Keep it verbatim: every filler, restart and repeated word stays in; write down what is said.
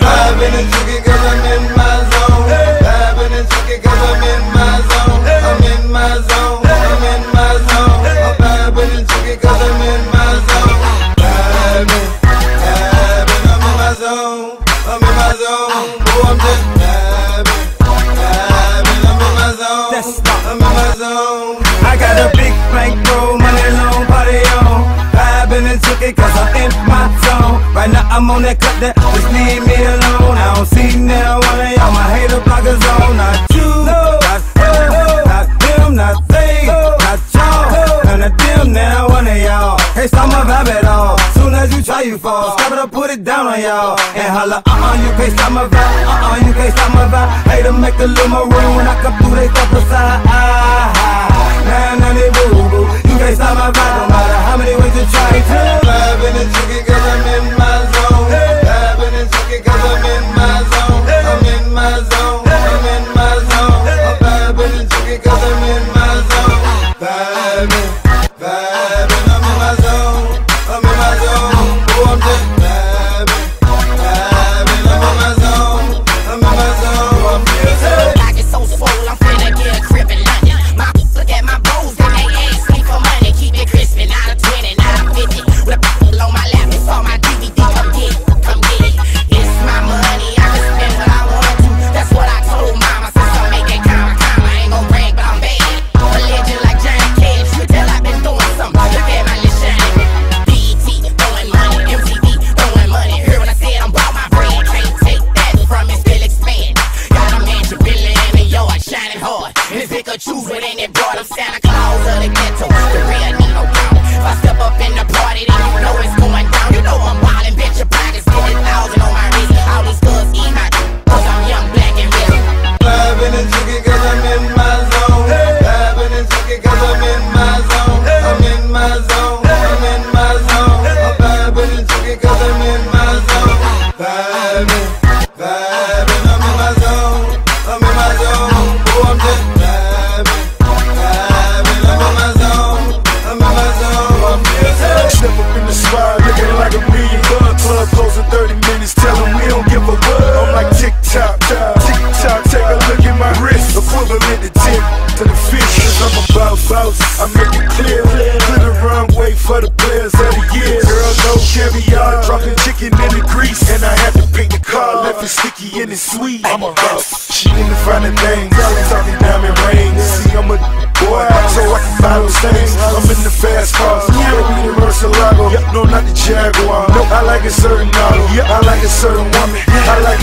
Vibing and tricky cause I'm in my zone. Vibing and tricky cause I'm in my zone. I'm in my zone. I'm in my zone. I'm vibing and tricky cause I'm in my zone. Vibing, vibing, I'm in my zone. I'm in my zone. Oh, I'm just vibing, vibing, I'm in my zone. I'm in my zone. I got a big bankroll, money long, party on. Vibing and took it cause I'm in my zone. Right now I'm on that cut that just leave me alone. I don't see now one of y'all, my hater blockers on. Not you, not her, not them, not they, not y'all. None of them now, one of y'all. Hey, stop my vibe at all. Soon as you try, you fall. Stop it, I put it down on y'all. And holla, uh-uh, you can't stop my vibe. Uh-uh, you can't stop my vibe. Hey, to make the little maroon. When I come through, they stop aside. Ah, ah. Nah, nah, they boo boo. You can't stop my vibe, no matter how many ways you try to. Vibing and tricky cause I'm in my zone. Vibing and tricky cause I'm in my zone. I'm in my zone. I'm in my zone. I'm vibing and tricky cause I'm in my zone. Vibing, vibing, I'm in my zone. I'm in my zone. Oh, I'm just vibing, vibing, I'm in my zone. I'm in my zone. I'm feeling like it's so swole, I'm finna get a crib in London. My look at my bros, then they ask me for money. Keep it crispin', out of twenty, out of fifty. With a bottle on my lap, it's all my D V D. Come get it, come get it. It's my money, I can spend what I want to. That's what I told mama. Since I'm making comma, comma, I ain't gon' brag, but I'm bad. A legend like Johnny Cash, you tell I've been doing something. Look at my little shine. B E T throwing money, M T V throwing money. Heard when I said I'm about my bread, can't take that from me, still expand. Got a mansion, Billy in the yard, shining hard. And it's Pikachu's within it, brought up Santa Claus of the ghetto. The real Nino Brown. If I step up in the party, then you know it's going down. You know I'm wildin', bet your pockets fifty thousand on my wrist. All these girls eat my cause I'm young, black, and rich. vibing and tricky cause I'm in my zone. Vibing and tricky cause I'm in my zone. I'm in my zone. I'm in my zone. I'm vibing and tricky cause I'm in my zone. Vibing, vibing, I'm in my zone. I'm in my zone. Oh, I'm just vibing, vibing, I'm in my zone. I'm in my zone. I'm feeling Step up in the spot, looking like a million bucks. Club close in thirty minutes, tell them we don't give a fuck. I'm like tick-tock, tick-tock, take a look at my wrist. Equivalent to tip to the fish, cause I'm about bounce. I make it clear, clear the runway for the players of the year. Girl, no caviar, dropping chicken in the grease. And I had to pick the car, left it sticky and it's sweet. I'm a boss, she in the finer things, talking diamond rings. See, I'm a boy, so I can buy those things. I'm in the fast cars, baby, the Murcielago. No, not the Jaguar. No, I like a certain auto. I like a certain woman. I like